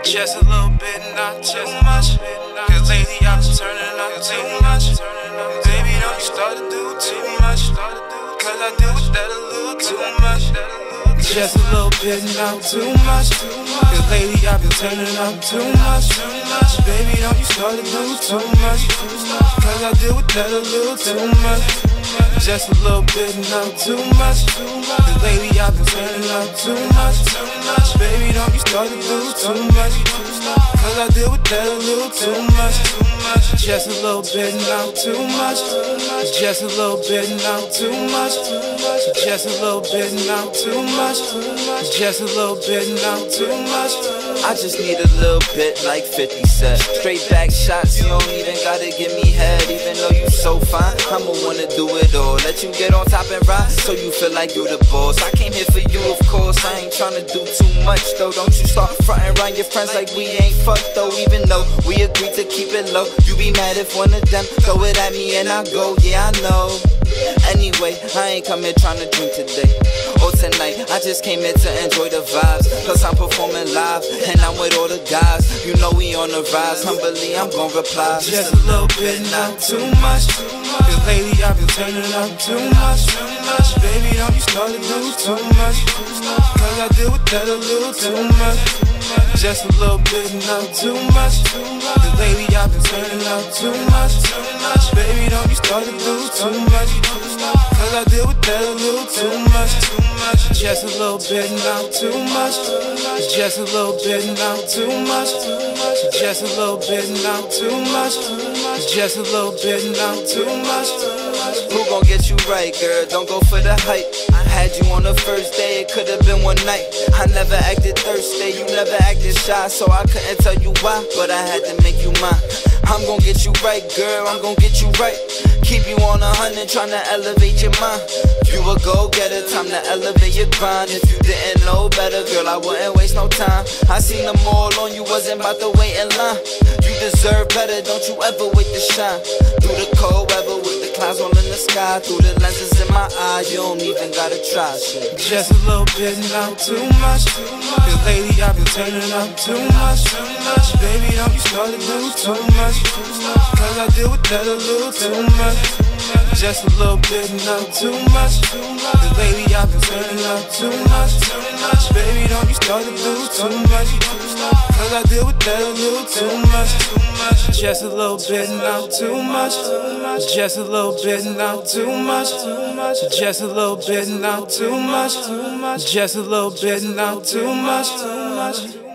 Just a little bit, not too much. Cause lately I've been turning up too much. Baby, don't you start to do too much. Cause I deal with that a little too much. Just a little bit, not too much. Cause lately I've been turning up too much. Baby, don't you start to do too much. Cause I deal with that a little too much. Just a little bit, not too much. Cause lately I've been turning up too much. Baby, don't you start to do too much. Cause I deal with that a little too much. Just a little bit, not too much. Just a little bit, not too much. Just a little bit, not too much. Just a little bit, not too much. I just need a little bit like 50 Cent. Straight back shots, you don't even gotta give me head. Even though you so fine, I'ma wanna do it all. Let you get on top and ride, so you feel like you the boss. I came here for you, of course, I ain't tryna do too much though. Don't you start frontin' around your friends like we ain't fucked though. Even though we agreed to keep it low, you be mad if one of them throw it at me and I go, yeah I know. Anyway, I ain't come here tryna drink today or tonight, I just came here to enjoy the vibes. Plus I'm performing live, and I'm with all the guys. You know we on the rise, humbly I'm gon' reply. Just a little bit, not too much. Cause lately I've been turning up too much. Baby, don't you start to do too much. Cause I deal with that a little too much. Just a little bit, not too much. Cause lately I've been turning up too much. Baby, don't you start to do too much. Cause I deal with that a little too much. Just a little bit, not too much. Just a little bit, not too much. Just a little bit, not too much. Just a little bit, not too much. Who gon' get you right, girl? Don't go for the hype. I had you on the first day, it could've been one night. I never acted thirsty, you never acted shy, so I couldn't tell you why, but I had to make you mine. I'm gon' get you right, girl, I'm gon' get you right. Keep you on 100, tryna elevate your mind. You a go-getter, time to elevate your grind. If you didn't know better, girl, I wouldn't waste no time. I seen them all on you, wasn't about to wait in line. You deserve better, don't you ever wait to shine. Through the cold weather with the clouds all in the sky, through the lenses in my eyes, you don't even gotta try shit. Just a little bit, not too much. Cause lately I've been turning up too much. Baby, don't you start to do too much. Cause I deal with that a little too much. Just a little bit, not too much. Cause lately I've been turning up too much. Baby, don't you start to do too much. Cause I deal with that a little too much. Just a little bit, not too much. Just a little bit, not too much. Just a little bit, not too much. Just a little bit, not too much.